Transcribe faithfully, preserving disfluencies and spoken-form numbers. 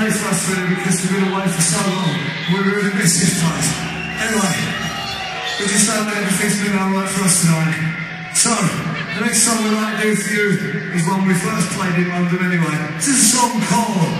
day for us really because we've been away for so long. We really miss this place. Anyway, we just hope that everything's been alright for us tonight. So, the next song we'd like to do for you is one we first played in London anyway. This is a song called